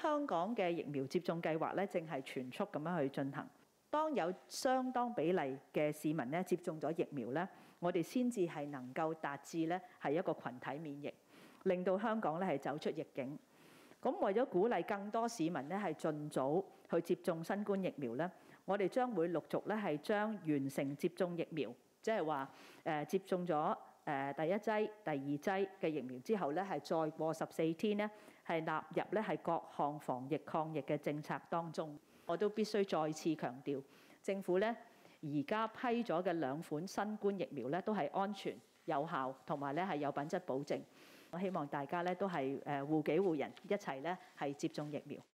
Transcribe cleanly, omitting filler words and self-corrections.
香港嘅疫苗接種計劃咧，正係全速咁樣去進行。當有相當比例嘅市民咧接種咗疫苗咧，我哋先至係能夠達至咧係一個群體免疫，令到香港咧係走出逆境。咁為咗鼓勵更多市民咧係盡早去接種新冠疫苗咧，我哋將會陸續咧係將完成接種疫苗，即係話接種咗第一劑、第二劑嘅疫苗之後咧，係再過14天咧係納入咧係各項防疫抗疫嘅政策當中。我都必須再次強調，政府咧而家批咗嘅2款新冠疫苗咧都係安全有效，同埋咧係有品質保證。我希望大家咧都係護己護人，一齊咧係接種疫苗。